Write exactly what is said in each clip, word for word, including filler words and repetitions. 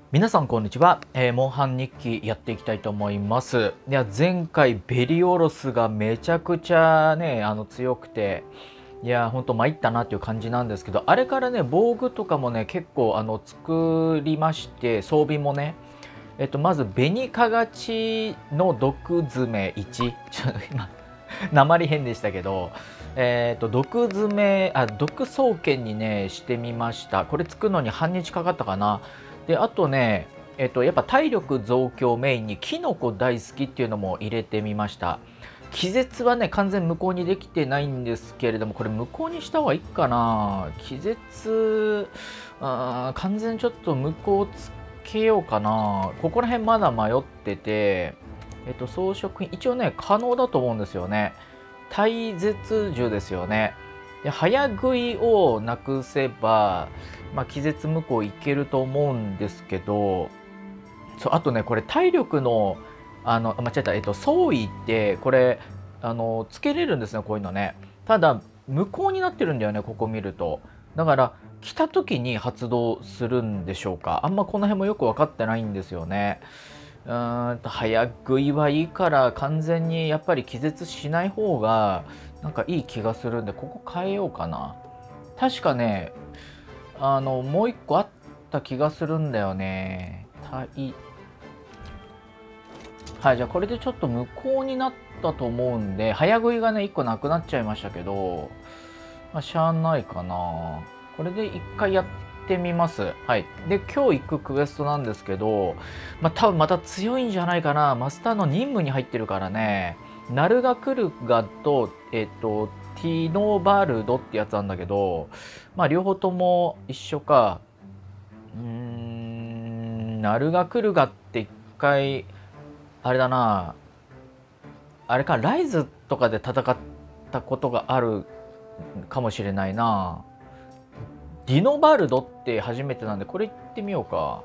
皆さんこんにちは、えー、モンハン日記やっていきたいと思います。いや前回ベリオロスがめちゃくちゃねあの強くて、いやほんと参ったなっていう感じなんですけど、あれからね防具とかもね結構あの作りまして、装備もねえっとまず紅かがちの毒爪いちちょっと今鉛変でしたけど、えっと毒爪あ毒双剣にねしてみました。これ作るのに半日かかったかな。であとね、えっと、やっぱ体力増強メインにキノコ大好きっていうのも入れてみました。気絶はね完全無効にできてないんですけれども、これ無効にした方がいいかな。気絶あ完全ちょっと無効つけようかな。ここら辺まだ迷ってて、えっと装飾品一応ね可能だと思うんですよね。体絶樹ですよね。で早食いをなくせば、まあ、気絶無効いけると思うんですけど、そうあとねこれ体力のあの間違えた、えっと、装位ってこれあのつけれるんですね、こういうのね。ただ無効になってるんだよね、ここ見ると。だから来た時に発動するんでしょうか。あんまこの辺もよく分かってないんですよね。うーんと早食いはいいから完全にやっぱり気絶しない方がなんかいい気がするんで、ここ変えようかな。確かねあのもう一個あった気がするんだよね。体はい、じゃあこれでちょっと無効になったと思うんで、早食いがねいっこなくなっちゃいましたけど、まあ、しゃあないかな。これでいっかいやってみます。はい。で今日行くクエストなんですけど、まあ多分また強いんじゃないかな。マスターの任務に入ってるからね。ナルガクルガとえっとティノバルドってやつなんだけど、まあ両方とも一緒か。うーんナルガクルガって一回あれだな、あれかライズとかで戦ったことがあるかもしれないな。ディノバルドって初めてなんで、これ行ってみようか。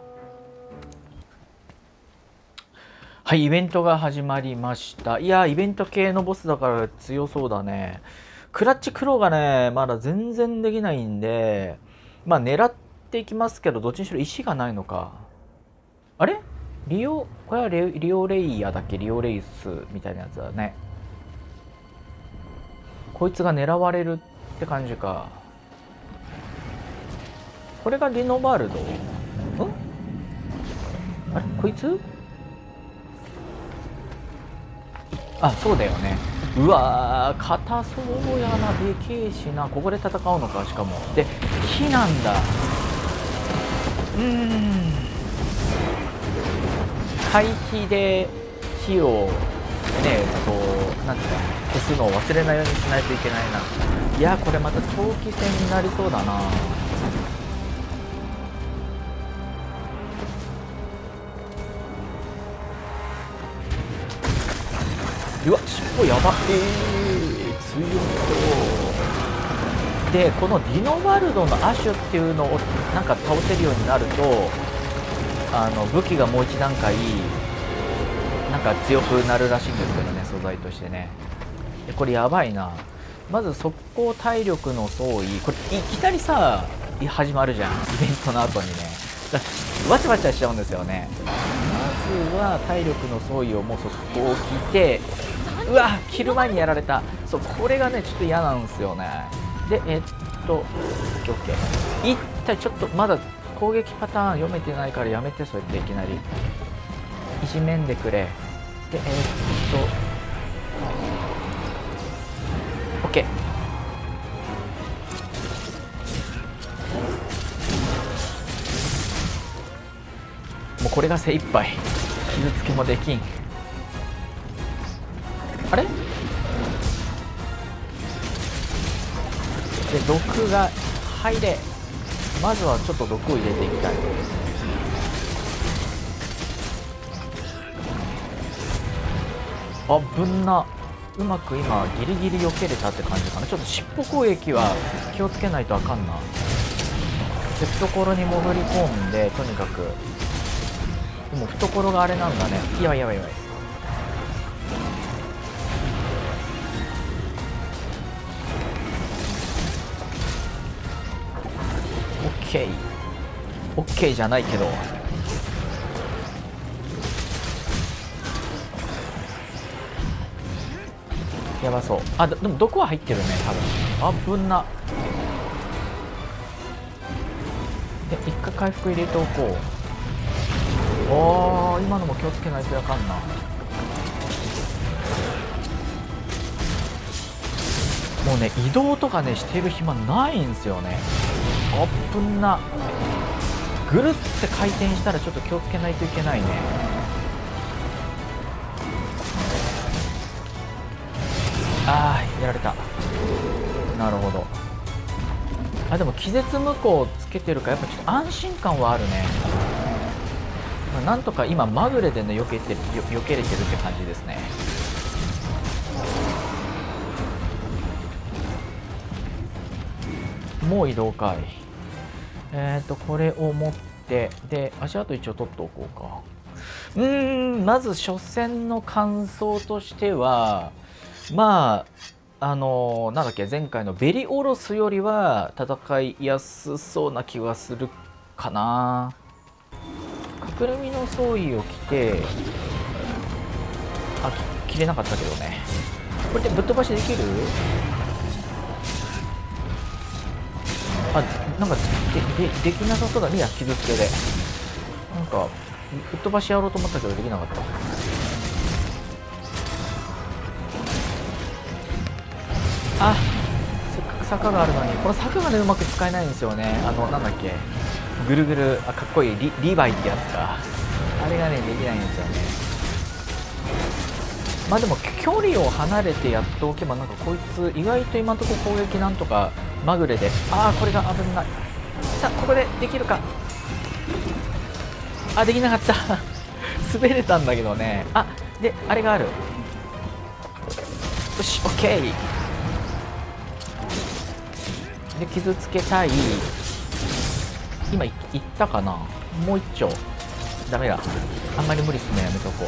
はい、イベントが始まりました。いやイベント系のボスだから強そうだね。クラッチクローがねまだ全然できないんで、まあ狙っていきますけど、どっちにしろ石がないのか。あれリオこれはレリオレイヤだっけ。リオレイスみたいなやつだね。こいつが狙われるって感じか。これがリノバルド。んあれこいつ。あそうだよね。うわー硬そうやな。でけえしな。ここで戦うのか。しかもで火なんだ。うーん回避で火をねこうなんていうか消すのを忘れないようにしないといけないな。いやこれまた長期戦になりそうだな。うわ尻尾やばっ。えー、強そうで、このディノバルドのアシュっていうのをなんか倒せるようになると、あの武器がもう一段階なんか強くなるらしいんですけどね、素材としてね。でこれやばいな。まず速攻体力の装備、これいきなりさ始まるじゃん、イベントの後にね。だわちゃわちゃしちゃうんですよね。まずは体力の装備をもう速攻着て、うわ着る前にやられた。そうこれがねちょっと嫌なんですよね。でえっと オーケー 一体ちょっとまだ攻撃パターン読めてないからやめて。そうやっていきなりいじめんでくれ。でえー、っと オーケー。 もうこれが精一杯。傷つけもできん。あれで毒が入れ。まずはちょっと毒を入れていきたい。あぶんな。うまく今ギリギリ避けれたって感じかな。ちょっと尻尾攻撃は気をつけないとあかんな。懐に潜り込んでとにかく。でも懐があれなんだね。やばいやばいやばい。オッケーオッケーじゃないけどやばそう。あ、でも毒は入ってるね多分。あぶな。で一回回復入れておこう。おー、今のも気をつけないとやかんな。もうね移動とかねしてる暇ないんですよね。あぶな。ぐるって回転したらちょっと気をつけないといけないね。あーやられた。なるほど。あでも気絶無効つけてるからやっぱちょっと安心感はあるね。まあ、なんとか今まぐれでね避けてるよ避けれてるって感じですね。もう移動かい。えっとこれを持ってで足跡一応取っておこうか。うーんまず初戦の感想としてはまああのー、なんだっけ前回のベリオロスよりは戦いやすそうな気がするかな。隠れ身の装備を着てあき切れなかったけどね。これでぶっ飛ばしできる？あなんかででできなさそうだね。いや傷つけでなんかぶっ飛ばしやろうと思ったけどできなかった。あせっかく坂があるのにこの坂がねうまく使えないんですよね。あのなんだっけぐるぐるあかっこいい リ, リヴァイってやつか。あれがねできないんですよね。まあでも距離を離れてやっておけばなんかこいつ意外と今のところ攻撃なんとかまぐれで。ああこれが危ない。さあここでできるか。あできなかった滑れたんだけどね。あであれがある。よしオッケーで傷つけたい。今いったかな。もう一丁ダメだ。あんまり無理すんのやめとこう。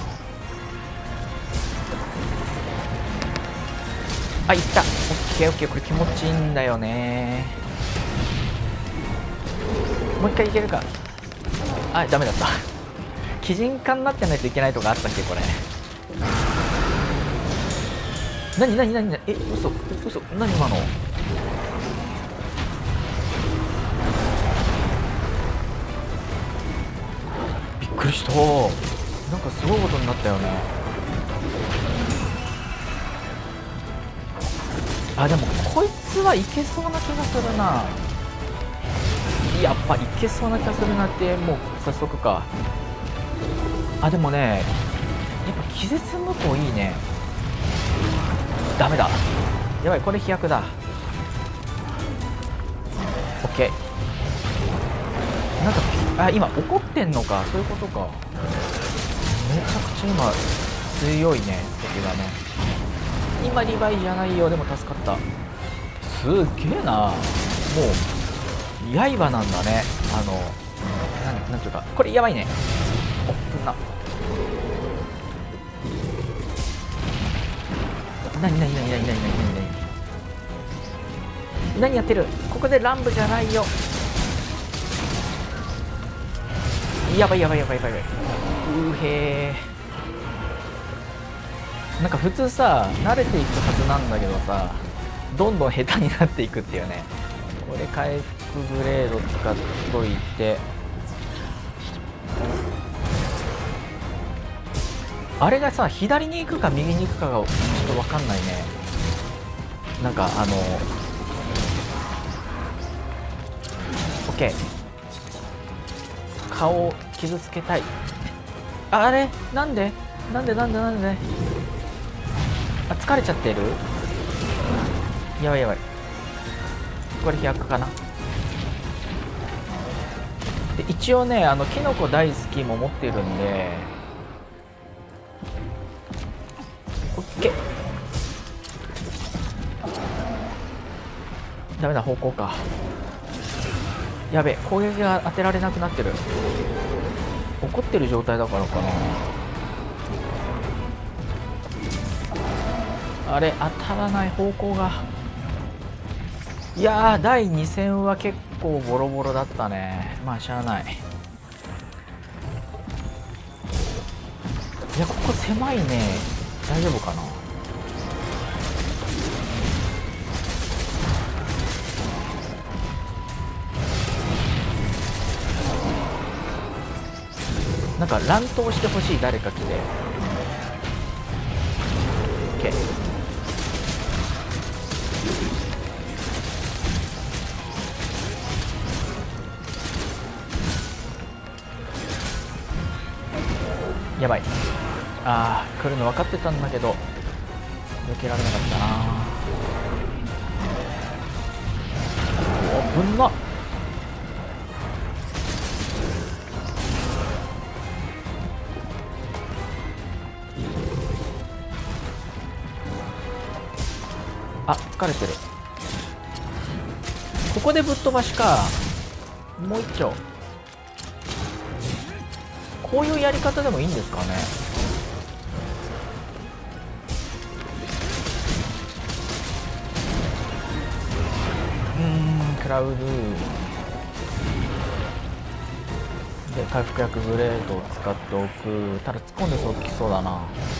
あいったオッケーオッケー。これ気持ちいいんだよね。もう一回いけるか。あダメだった鬼人化になってないといけないとかあったっけこれ。なになになになにえ嘘嘘何今の。びっくりした。なんかすごいことになったよね。あでもこいつはいけそうな気がするな。やっぱいけそうな気がするなって。もう早速か。あでもねやっぱ気絶無効いいね。ダメだやばいこれ飛躍だ。オッケー。なんかあ今怒ってんのか。そういうことか。めちゃくちゃ今強いね敵がね。今リヴァイじゃないよ。でも助かった。すっげえな。もう刃なんだね。あのなんなんていうかこれやばいね。おっぶな。なになになになになになになに何やってる。ここで乱舞じゃないよ。やばいやばいやばいやばいやばい。うへー。なんか普通さ慣れていくはずなんだけどさどんどん下手になっていくっていうね。これ回復グレード使っといてあれがさ左に行くか右に行くかがちょっと分かんないね。なんかあのオッケー顔を傷つけたい。あれなんでなんでなんでなんであ疲れちゃってる。やばいやばい。これ飛躍かな。で一応ねあのキノコ大好きも持ってるんでオッケー。ダメだ方向か。やべえ攻撃が当てられなくなってる。怒ってる状態だからかな。あれ当たらない方向が。いやーだいに戦は結構ボロボロだったね。まあしゃあない。いやここ狭いね。大丈夫かな。 なんか乱闘してほしい、誰か来て。 OK。 やばい。あー、来るの分かってたんだけど避けられなかったな。お、ぶんな。あ、疲れてる。ここでぶっ飛ばしか。もう一丁。こういうやり方でもいいんですかね。うーん、クラウドで回復薬グレートを使っておく。ただ突っ込んでそうきそうだな。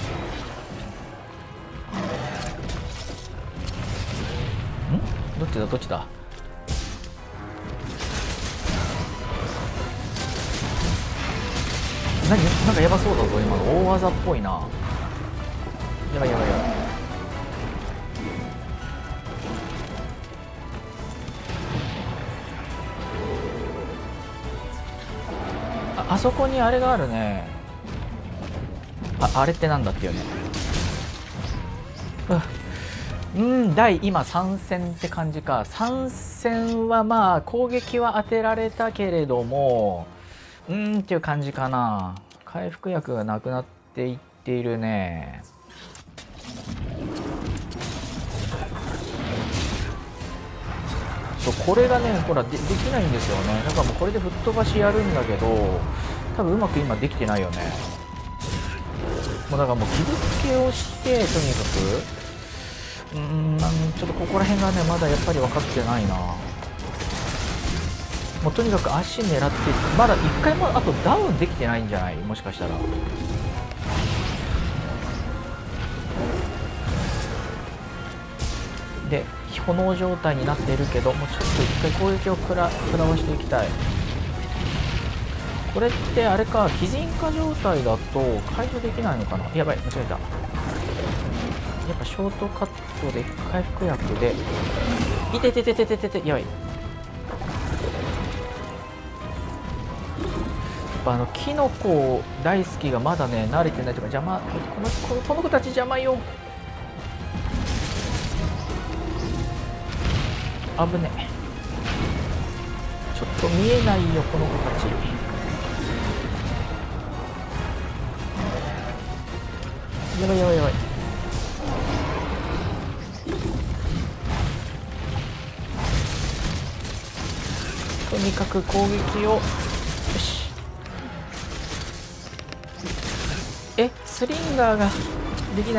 どっちだどっちだ。何なんかやばそうだぞ今の。大技っぽいな。やばいやばいやばい。あ、あそこにあれがあるね。あ、あれってなんだっていうね。うん、第今さん戦って感じか。さん戦はまあ攻撃は当てられたけれども、うーんっていう感じかな。回復薬がなくなっていっているね。そう、これがね、ほら で, できないんですよね。だからもうこれで吹っ飛ばしやるんだけど、多分うまく今できてないよね。もうだからもう傷つけをしてとにかく。うーん、ちょっとここら辺がねまだやっぱり分かってないな。もうとにかく足狙って、まだいっかいもあとダウンできてないんじゃない、もしかしたら。で炎状態になっているけど、もうちょっといっかい攻撃を食ら食らわしていきたい。これってあれか、擬人化状態だと解除できないのかな。やばい、間違えた。やっぱショートカットで回復薬で、いててててててて、やばい。やっぱあのキノコ大好きがまだね慣れてないとか、邪魔、このこのこの子たち邪魔よ。危ねえ。ちょっと見えないよこの子たち。やばいやばいやばい。とにかく攻撃を、よし。え、スリンガーができない。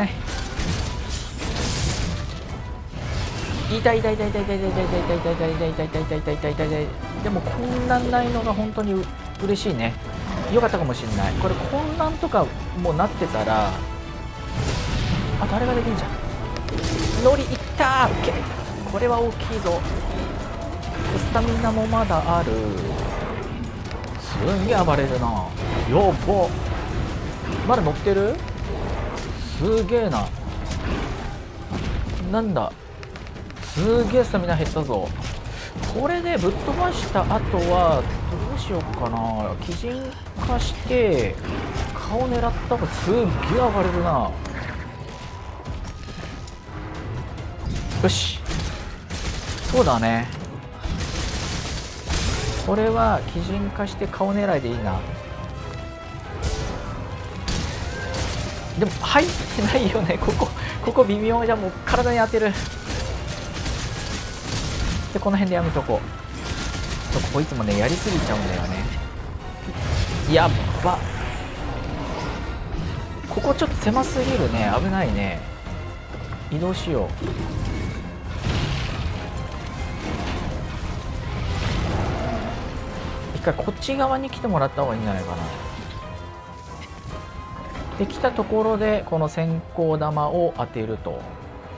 痛い痛い痛い痛い痛い痛い痛い痛い痛い痛い痛い痛い痛い痛い痛い痛い痛い。でも混乱ないのが本当にう嬉しいね。よかったかもしれない。これ混乱とかもうなってたら、あとあれができんじゃん。ノリいったー。オッケー。これは大きいぞ。スタミナもまだある。すんげえ暴れるな。やば。まだ乗ってる。すげえな。なんだ、すげえスタミナ減ったぞ。これでぶっ飛ばした後はどうしようかな。擬人化して顔狙った方がすっげえ暴れるな。よし、そうだね。これは擬人化して顔狙いでいいな。でも入ってないよね。ここここ微妙じゃん。もう体に当てる。でこの辺でやめとこう。そう、ここいつもねやりすぎちゃうんだよね。やっば。ここちょっと狭すぎるね。危ないね。移動しよう。一回こっち側に来てもらった方がいいんじゃないかな。できたところでこの先行玉を当てると。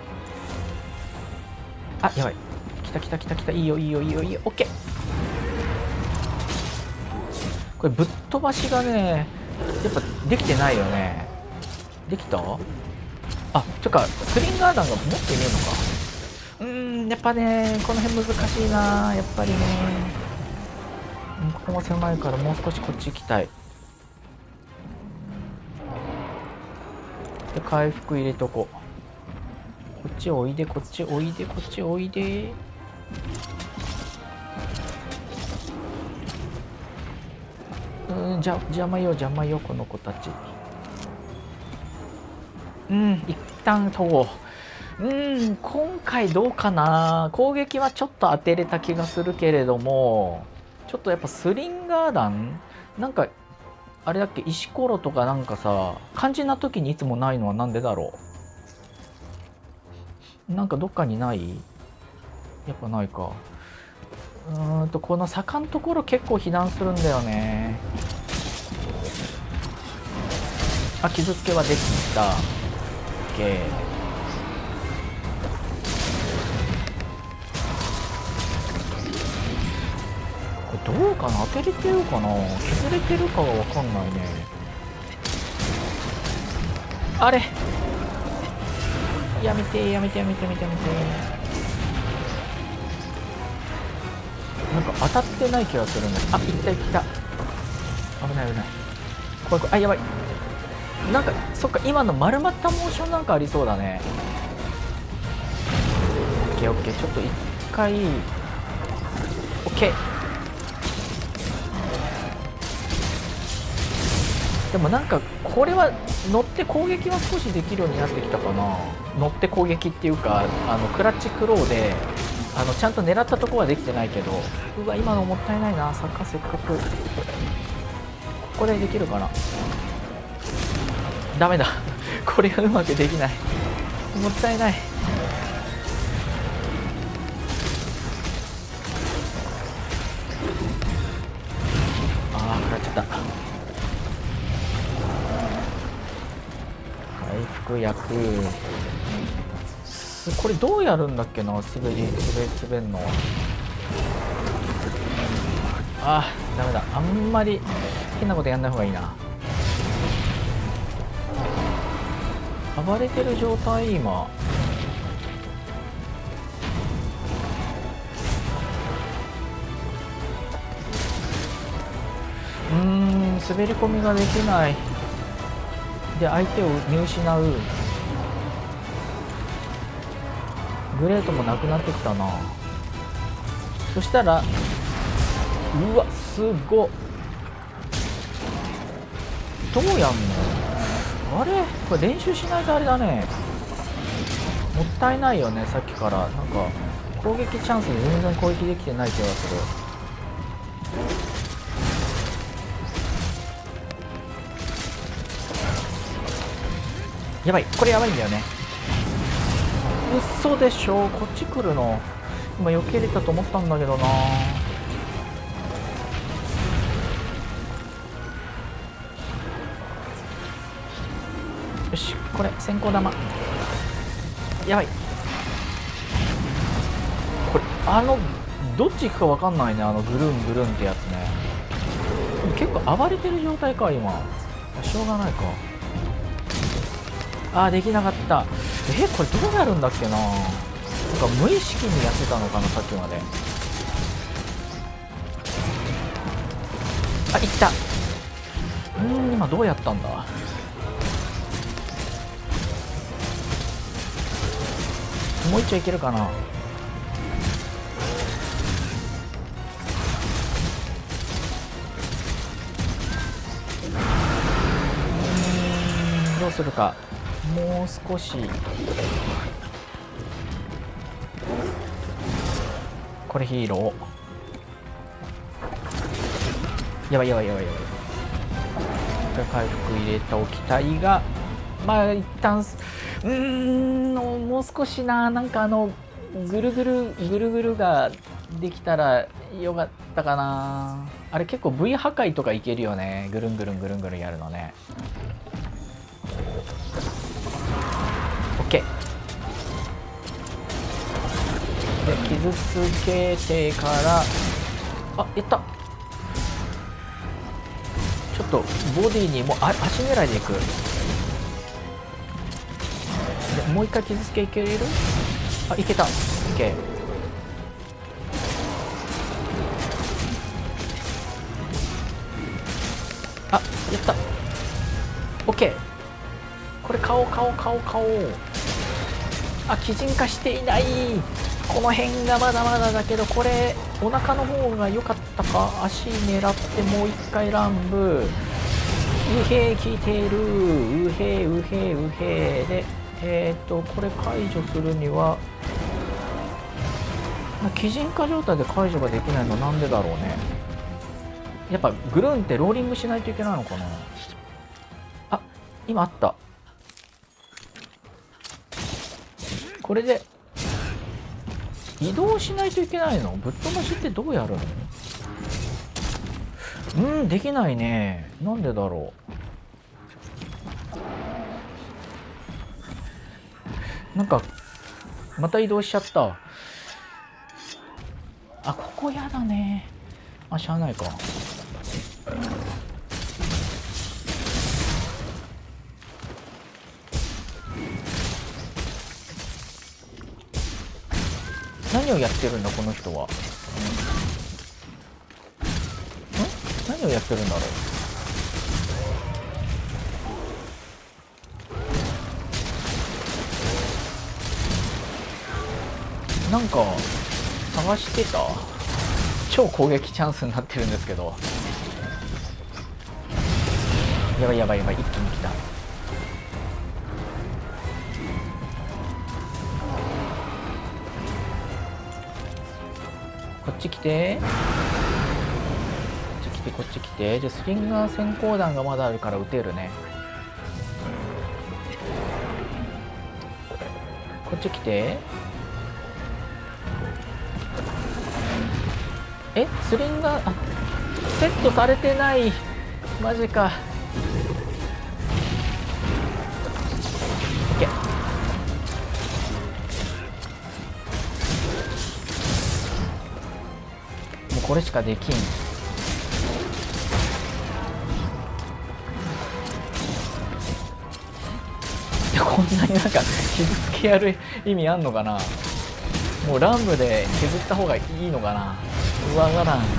あ、やばい。来た来た来た来た。いいよいいよいいよいいよ。オッケー。これぶっ飛ばしがねやっぱできてないよね。できた？あ、てかスリンガー弾が持ってねえのか。うーん、やっぱねこの辺難しいな、やっぱりね。ここも狭いからもう少しこっち行きたい。で回復入れとこう。こっちおいで、こっちおいで、こっちおいで。うん、じゃ邪魔よ邪魔よこの子たち。うん、一旦飛ぼう。うん、今回どうかな。攻撃はちょっと当てれた気がするけれども、ちょっとやっぱスリンガー弾なんかあれだっけ、石ころとかなんかさ、肝心な時にいつもないのはなんでだろう。なんかどっかにない？やっぱないか。うーんとこの坂のところ結構被弾するんだよね。あ、傷つけはできた。 OK。 これどうかな、当てれてるかな、削れてるかは分かんないね。あれやめてやめてやめてやめてやめて。なんか当たってない気がするんだ。あ、いったいった。危ない危ない。怖い怖い。あ、やばい。なんかそっか、今の丸まったモーションなんかありそうだね。オッケーオッケー。ちょっと一回オッケー。でもなんかこれは乗って攻撃は少しできるようになってきたかな。乗って攻撃っていうか、あのクラッチクローであのちゃんと狙ったとこはできてないけど、うわ今のもったいないな。坂せっかくここでできるかな。ダメだこれはうまくできない、もったいない。ああ食らっちゃった。回復薬。これどうやるんだっけな、滑り滑滑んの。あーダメだ、あんまり変なことやんない方がいいな。暴れてる状態今。うーん、滑り込みができないで相手を見失う。グレートもなくなってきたな。そしたらうわすごっ、どうやんのあれ、これ練習しないとあれだね。もったいないよね。さっきからなんか攻撃チャンスで全然攻撃できてない気がする。やばい、これやばいんだよね。嘘でしょ、こっち来るの。今避けれたと思ったんだけどな。よし、これ先行玉。やばい、これあのどっち行くか分かんないね。あのぐるんぐるんってやつね。結構暴れてる状態か今。しょうがないか。あーできなかった。えこれどうやるんだっけな。なんか無意識にやってたのかなさっきまで。あ、いった。うーん今どうやったんだ。もう一丁いけるかな。どうするか。もう少し。これヒーロー。やばいやばいやばいやばい。回復入れておきたいが、まあ一旦うーんもう少しな。なんかあのぐるぐるぐるぐるができたらよかったかな。あれ結構 V 破壊とかいけるよね。ぐるんぐるんぐるんぐるんやるのね。OK で傷つけてから、あやった。ちちょっとボディにもうあ足狙いでいく。でもう一回傷つけいける？あ、いけた。 OK。 あ、やった。 OK。 これ顔顔顔顔。あ、擬人化していない。この辺がまだまだだけど、これお腹の方が良かったか。足狙ってもう一回乱舞。うへー効いている。うへーうへーうへーで、えっ、ー、とこれ解除するには擬人化状態で解除ができないのはなんでだろうね。やっぱグルーンってローリングしないといけないのかな。あ、今あった。これで移動しないといけないの？ぶっ飛ばしってどうやるの？うん、できないね。なんでだろう。なんかまた移動しちゃった。あ、ここやだね。あ、しゃあないか。何をやってるんだこの人は。ん？何をやってるんだろう。なんか探してた。超攻撃チャンスになってるんですけど。やばいやばいやばい、一気に来た。こっち来て、こっち来て、こっち来て。でスリンガー閃光弾がまだあるから撃てるね。こっち来て。え、スリンガー、あ、セットされてない。マジか。オッケー。もうこれしかできん。いや、こんなになんか傷つけやる意味あんのかな。もう乱舞で削った方がいいのかな。わからん。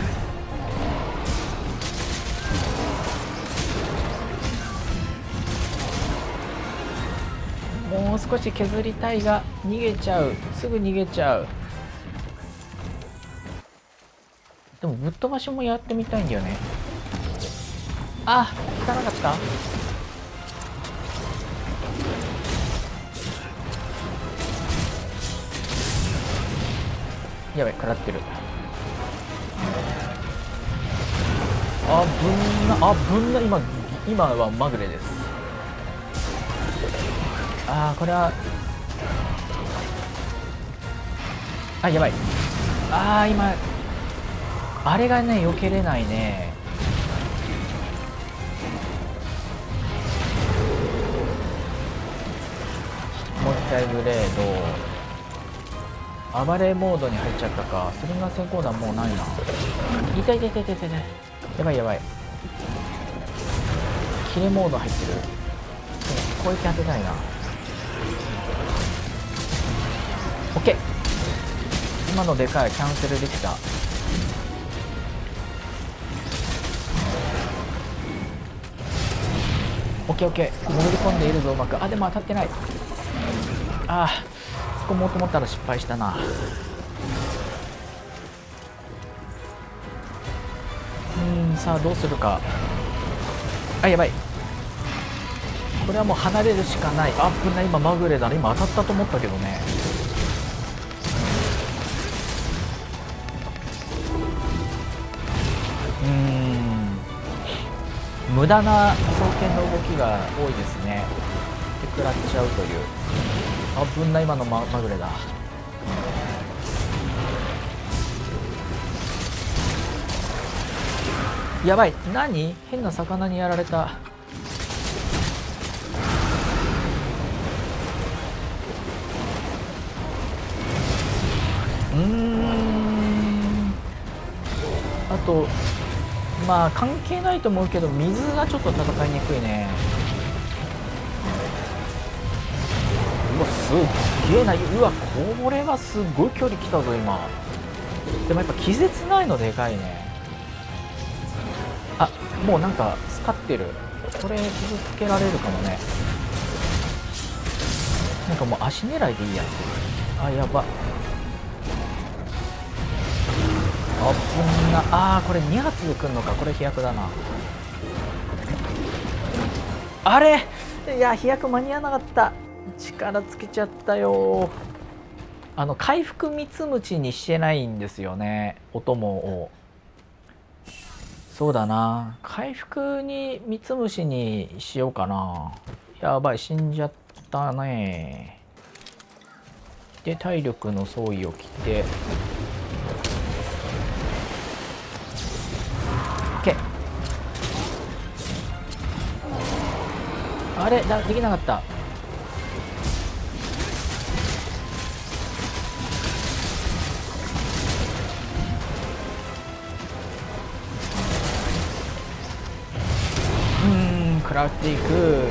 もう少し削りたいが逃げちゃう。すぐ逃げちゃう。でもぶっ飛ばしもやってみたいんだよね。あ、効かなかった。やばい、食らってる。あぶんな、あぶんな。今今はまぐれです。あー、これは、あ、やばい。あー、今あれがね、避けれないね。もう一回ブレード。暴れモードに入っちゃったか。スリンガー閃光弾もうないな。痛い痛い痛い痛い痛い。やばいやばい。キレモード入ってる。攻撃当てたいな。オッケー。今のでかいキャンセルできた。オッケーオッケー。潜り込んでいるぞうまく。あ、でも当たってない。ああ、突っ込もうと思ったら失敗したな。うん、さあどうするか。あ、やばい。これはもう離れるしかない。あ、危ない。今まぐれだね。今当たったと思ったけどね。うーん、無駄な双剣の動きが多いですね。で食らっちゃうという。あぶんな。今の ま, まぐれだ。やばい。何、変な魚にやられた。うーん、あとまあ関係ないと思うけど、水がちょっと戦いにくいね。うわすっげえな。うわこれはすごい距離来たぞ今。でもやっぱ気絶ないのでかいね。あ、もうなんかスカってる。これ傷つけられるかもね。なんかもう足狙いでいいやつ。あ、やば。あぶんな。あーこれに発で来るのか。これ飛躍だな。あれ、いや飛躍間に合わなかった。力つけちゃったよ。あの回復三つむちにしてないんですよね、お供を。そうだな、回復に三つ虫にしようかな。やばい、死んじゃったね。で体力の装備を着て OK。 あれだ、できなかった。食らっていく。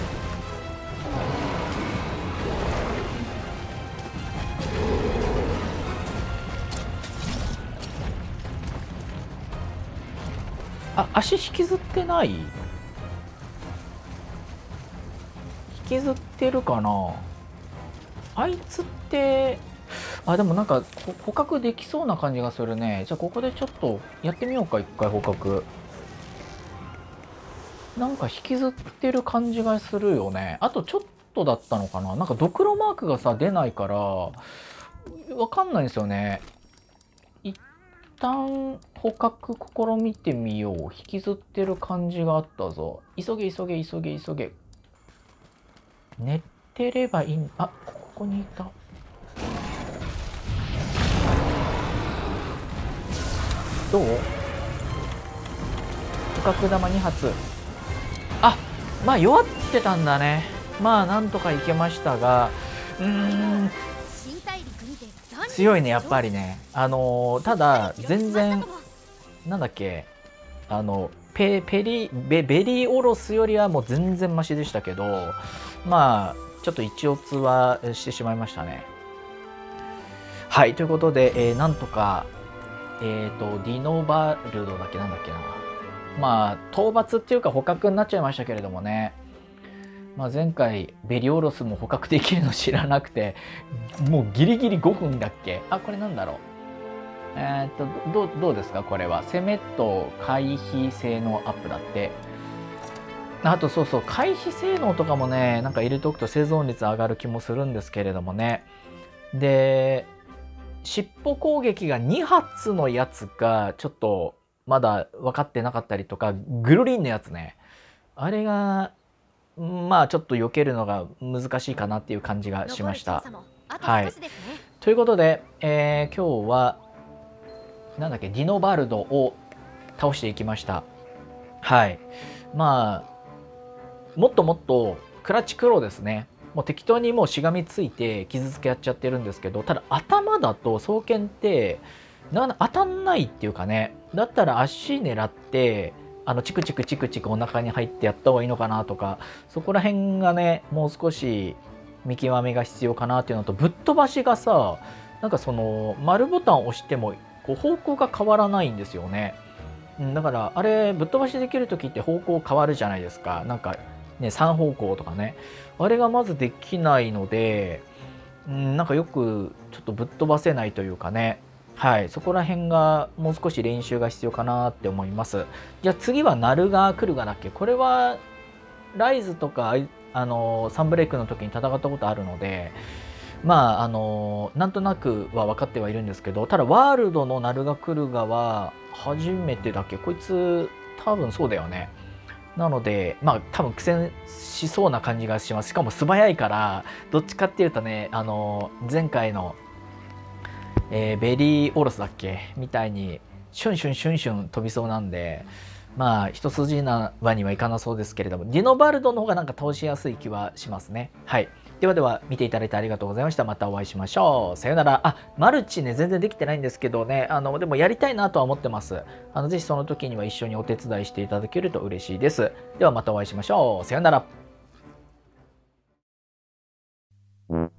あ、足引きずってない？引きずってるかなあいつって。あ、でもなんか捕獲できそうな感じがするね。じゃあここでちょっとやってみようか、一回捕獲。なんか引きずってる感じがするよね。あとちょっとだったのかな。なんかドクロマークがさ出ないからわかんないんですよね。一旦捕獲試みてみよう。引きずってる感じがあったぞ。急げ急げ急げ急げ。寝てればいいん。あ、ここにいた。どう？捕獲玉に発。あ、まあ弱ってたんだね。まあなんとかいけましたが、うーん強いねやっぱりね。あのー、ただ全然なんだっけ、あのペペリベベリーオロスよりはもう全然マシでしたけど、まあちょっと一応通話してしまいましたね。はい、ということで、えー、なんとかえっとディノバルドだっけ、なんだっけな、まあ討伐っていうか捕獲になっちゃいましたけれどもね。まあ、前回ベリオロスも捕獲できるの知らなくて、もうギリギリごふんだっけ。あ、これなんだろう。えー、っとどうどうですかこれは。攻めと回避性能アップだって。あとそうそう、回避性能とかもね、なんか入れておくと生存率上がる気もするんですけれどもね。で尻尾攻撃がに発のやつがちょっとまだ分かってなかったりとか、グルリンのやつね、あれがまあちょっと避けるのが難しいかなっていう感じがしました。はい。ということで、えー、今日はなんだっけ、ディノバルドを倒していきました。はい。まあもっともっとクラッチクローですね。もう適当にもうしがみついて傷つけやっちゃってるんですけど、ただ頭だと双剣ってな当たんないっていうかね。だったら足狙ってあのチクチクチクチクお腹に入ってやった方がいいのかなとか、そこら辺がねもう少し見極めが必要かなっていうのと、ぶっ飛ばしがさ、なんかその丸ボタンを押してもこう方向が変わらないんですよね。だからあれぶっ飛ばしできる時って方向変わるじゃないですか。なんかねさん方向とかね、あれがまずできないので、んなんかよくちょっとぶっ飛ばせないというかね。はい、そこら辺がもう少し練習が必要かなって思います。じゃあ次はナルガークルガだっけ。これはライズとかあのサンブレイクの時に戦ったことあるので、まああのなんとなくは分かってはいるんですけど、ただワールドのナルガクルガは初めてだっけ。こいつ多分そうだよね。なのでまあ多分苦戦しそうな感じがします。しかも素早いから、どっちかっていうとね、あの前回のえー、ベリーオロスだっけみたいにシュンシュンシュンシュン飛びそうなんで、 まあ一筋縄にはいかなそうですけれども、ディノバルドの方がなんか倒しやすい気はしますね。はい。ではでは見ていただいてありがとうございました。またお会いしましょう。さよなら。あ、マルチね、全然できてないんですけどね、あの、でもやりたいなとは思ってます。あの、ぜひその時には一緒にお手伝いしていただけると嬉しいです。ではまたお会いしましょう。さよなら。